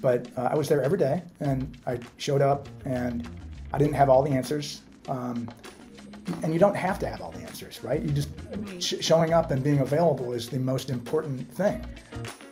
but I was there every day, and I showed up, and I didn't have all the answers. And you don't have to have all the answers, right? You just showing up and being available is the most important thing.